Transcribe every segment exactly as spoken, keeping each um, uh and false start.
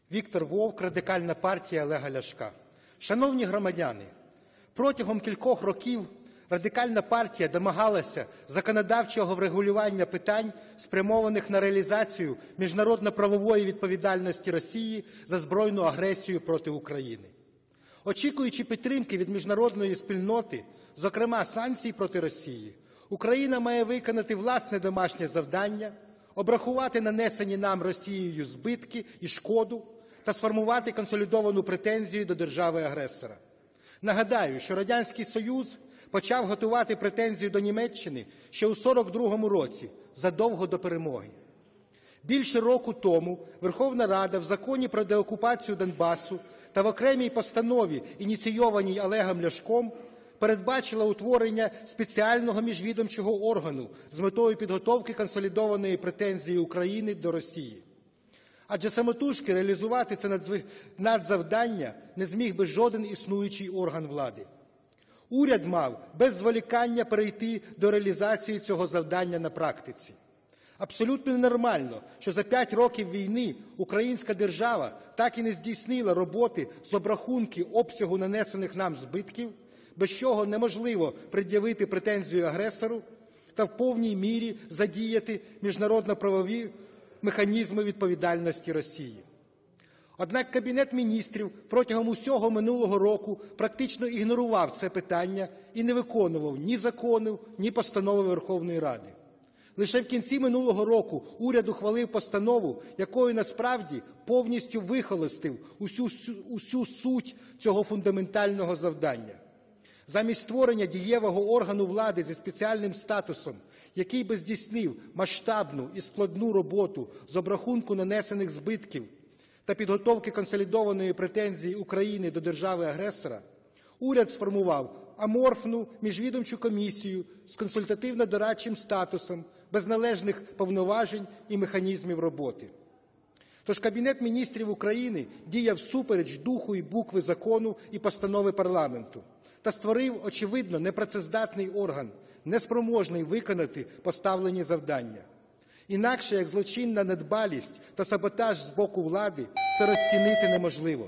Віктор Вовк, Радикальна партія Олега Ляшка. Шановні громадяни, протягом кількох років Радикальна партія домагалася законодавчого врегулювання питань, спрямованих на реалізацію міжнародно-правової відповідальності Росії за збройну агресію проти України. Очікуючи підтримки від міжнародної спільноти, зокрема санкцій проти Росії, Україна має виконати власне домашнє завдання, обрахувати нанесені нам Росією збитки і шкоду та сформувати консолідовану претензію до держави-агресора. Нагадаю, що Радянський Союз почав готувати претензію до Німеччини ще у сорок другому році, задовго до перемоги. Більше року тому Верховна Рада в Законі про деокупацію Донбасу та в окремій постанові, ініційованій Олегом Ляшком, передбачила утворення спеціального міжвідомчого органу з метою підготовки консолідованої претензії України до Росії. Адже самотужки реалізувати це надзавдання не зміг би жоден існуючий орган влади. Уряд мав без зволікання перейти до реалізації цього завдання на практиці. Абсолютно ненормально, що за п'ять років війни українська держава так і не здійснила роботи з обрахунки обсягу нанесених нам збитків, без чого неможливо пред'явити претензію агресору та в повній мірі задіяти міжнародно-правові механізми відповідальності Росії. Однак Кабінет Міністрів протягом усього минулого року практично ігнорував це питання і не виконував ні законів, ні постанови Верховної Ради. Лише в кінці минулого року уряд ухвалив постанову, якою насправді повністю вихолостив усю, усю суть цього фундаментального завдання. Замість створення дієвого органу влади зі спеціальним статусом, який би здійснив масштабну і складну роботу з обрахунку нанесених збитків та підготовки консолідованої претензії України до держави-агресора, уряд сформував аморфну міжвідомчу комісію з консультативно-дорадчим статусом, без належних повноважень і механізмів роботи. Тож Кабінет Міністрів України діяв всупереч духу і букви закону і постанови парламенту та створив, очевидно, непрацездатний орган, неспроможний виконати поставлені завдання. Інакше, як злочинна недбалість та саботаж з боку влади, це розцінити неможливо.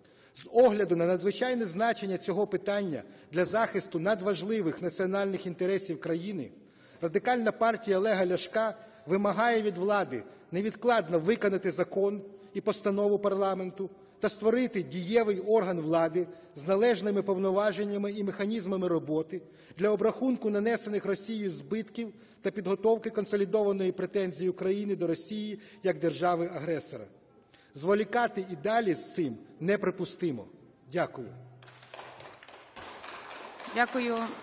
З огляду на надзвичайне значення цього питання для захисту надважливих національних інтересів країни, Радикальна партія Олега Ляшка вимагає від влади невідкладно виконати закон і постанову парламенту та створити дієвий орган влади з належними повноваженнями і механізмами роботи для обрахунку нанесених Росією збитків та підготовки консолідованої претензії України до Росії як держави-агресора. Зволікати і далі з цим неприпустимо. Дякую. Дякую.